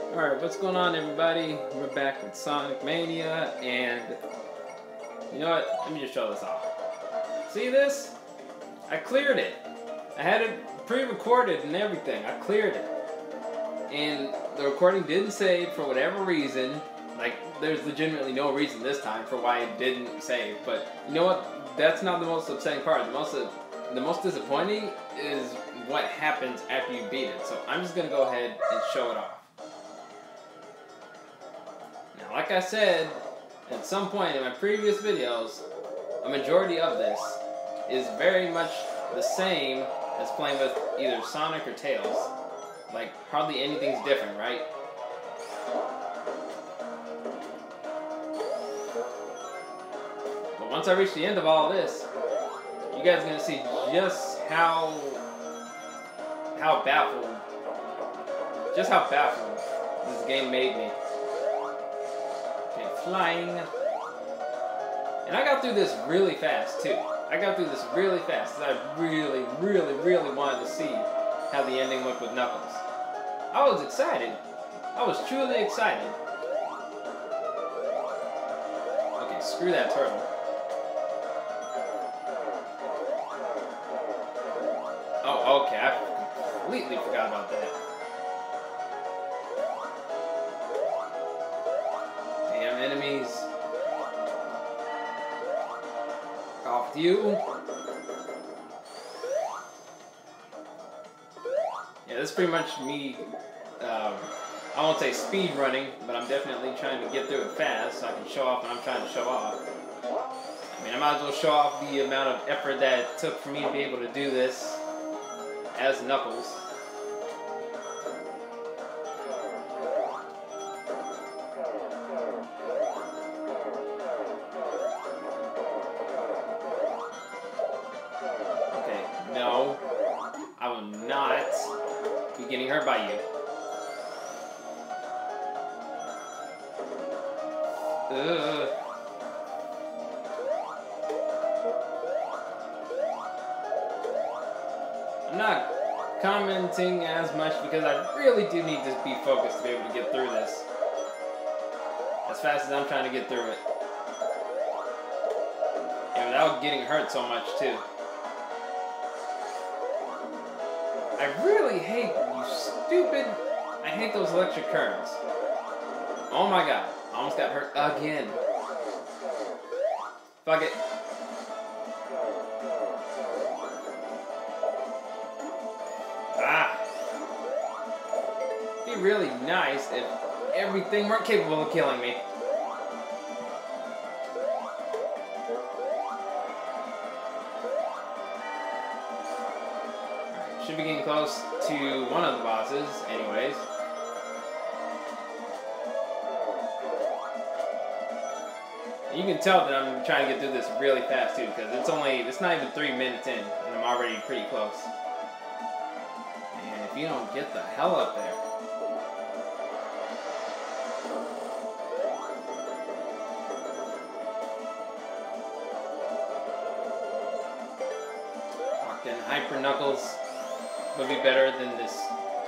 Alright, what's going on, everybody? We're back with Sonic Mania, and you know what? Let me just show this off. See this? I cleared it. I had it pre-recorded and everything. I cleared it. And the recording didn't save for whatever reason. Like, there's legitimately no reason this time for why it didn't save. But you know what? That's not the most upsetting part. The most disappointing is what happens after you beat it. So I'm just going to go ahead and show it off. Now, like I said, at some point in my previous videos, a majority of this is very much the same as playing with either Sonic or Tails. Like, hardly anything's different, right? But once I reach the end of all this, you guys are going to see just how baffled this game made me. Okay, flying. And I got through this really fast, too. I got through this really fast, because I really, really, really wanted to see how the ending looked with Knuckles. I was excited. I was truly excited. Okay, screw that turtle. Oh, okay, I completely forgot about that. Damn enemies. Off with you. Yeah, this is pretty much me, I won't say speed running, but I'm definitely trying to get through it fast so I can show off what I'm trying to show off. I mean, I might as well show off the amount of effort that it took for me to be able to do this as Knuckles. Okay, no, I will not be getting hurt by you. Ugh. I'm not commenting as much because I really do need to be focused to be able to get through this as fast as I'm trying to get through it. And without getting hurt so much too. I really hate you stupid... I hate those electric currents. Oh my god. I almost got hurt again. Fuck it. Ah. It'd be really nice if everything weren't capable of killing me. Alright, should be getting close to one of the bosses, anyways. You can tell that I'm trying to get through this really fast too, because it's not even 3 minutes in, and I'm already pretty close. And if you don't get the hell up there. Fucking Hyper Knuckles would be better than this.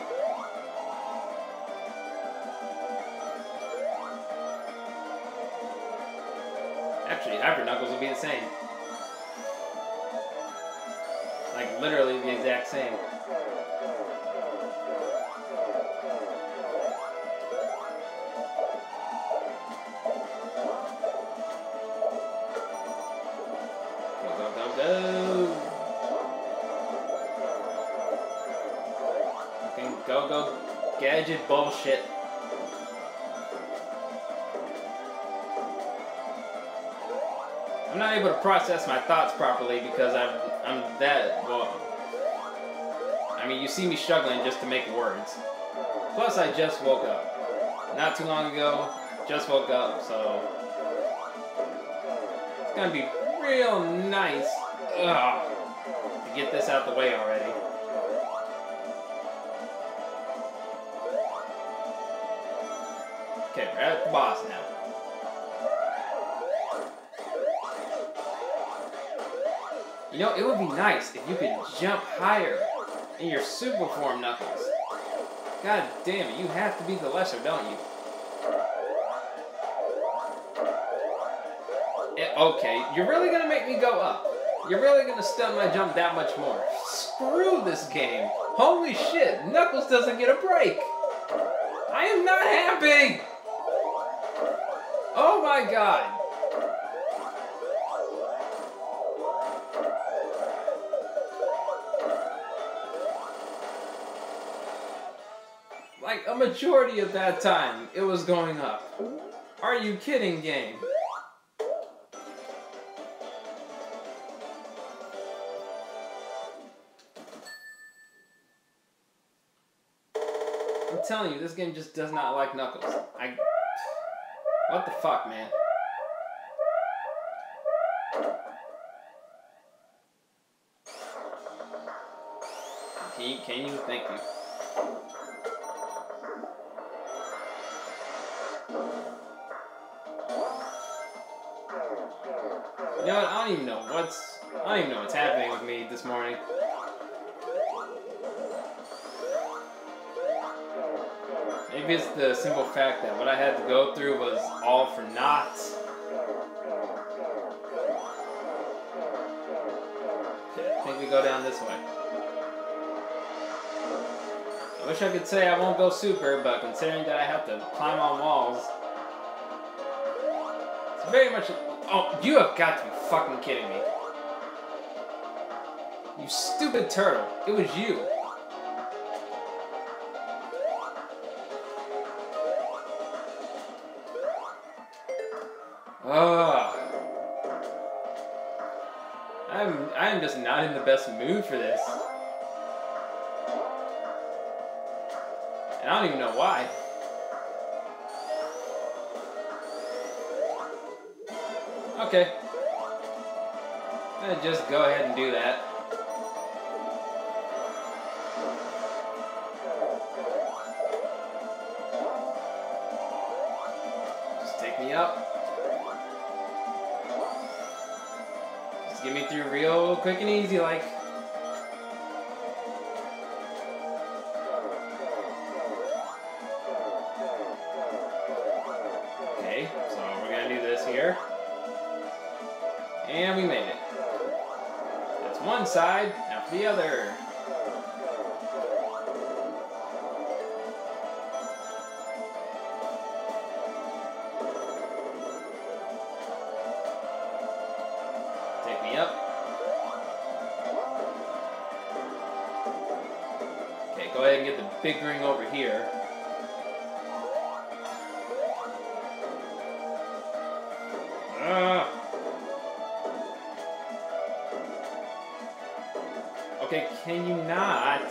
Actually, Hyper Knuckles will be the same. Like, literally the exact same. Go, go, go, go! Fucking go, go, gadget bullshit. I'm not able to process my thoughts properly because I'm that, well, I mean, you see me struggling just to make words. Plus, I just woke up. Not too long ago, just woke up, so it's gonna be real nice to get this out the way already. Okay, we're at the boss now. You know, it would be nice if you could jump higher in your super form, Knuckles. God damn it, you have to be the lesser, don't you? Okay, you're really gonna make me go up. You're really gonna stun my jump that much more. Screw this game. Holy shit, Knuckles doesn't get a break. I am not happy. Oh my god. Like a majority of that time, it was going up. Are you kidding, game? I'm telling you, this game just does not like Knuckles. What the fuck, man? Can you? Thank you. You know what? I don't even know what's happening with me this morning. Maybe it's the simple fact that what I had to go through was all for naught. Okay, I think we go down this way. I wish I could say I won't go super, but considering that I have to climb on walls, it's very much... Oh, you have got to be fucking kidding me. You stupid turtle. It was you. I'm just not in the best mood for this. And I don't even know why. Okay. Just go ahead and do that. Just take me up. Just get me through real quick and easy like. Okay, so we're gonna do this here. And we made it. That's one side, now for the other. Take me up. Okay, go ahead and get the big ring over here. Okay, can you not?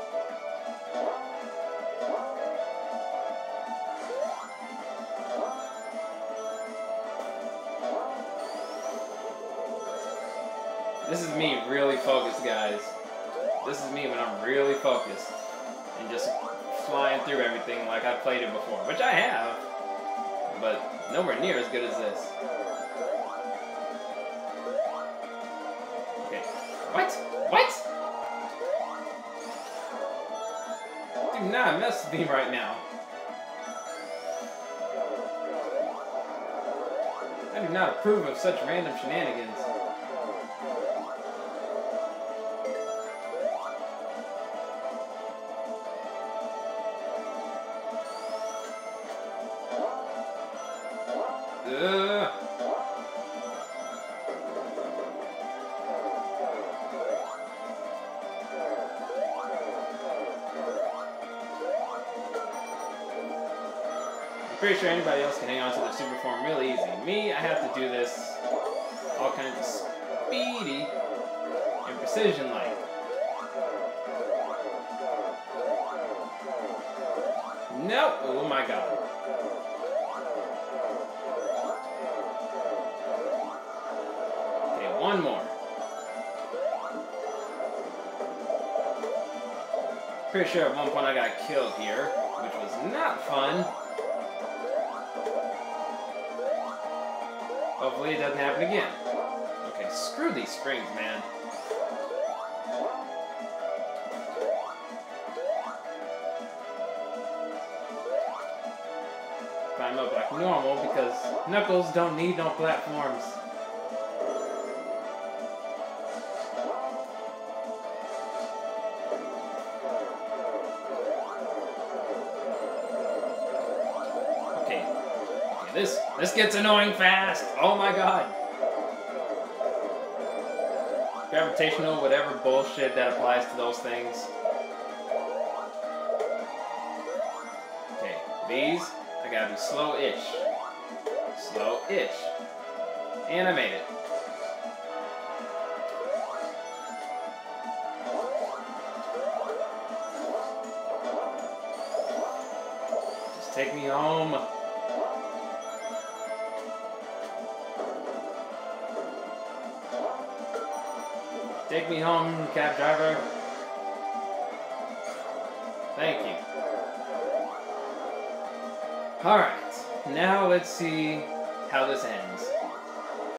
This is me really focused, guys. This is me when I'm really focused and just flying through everything like I've played it before, which I have, but nowhere near as good as this. Okay, what? What? Do not mess with me right now. I do not approve of such random shenanigans. Pretty sure anybody else can hang on to their super form real easy. Me, I have to do this all kinds of speedy and precision-like. Nope. Oh my god. Okay, one more. Pretty sure at one point I got killed here, which was not fun. Hopefully it doesn't happen again. Okay, screw these springs, man. climb up like normal because Knuckles don't need no platforms. Okay, this gets annoying fast. Oh my god. Gravitational, whatever bullshit that applies to those things. Okay, these, I gotta be slow-ish. Slow-ish. And I made it. Just take me home. Take me home, cab driver. Thank you. Alright, now let's see how this ends.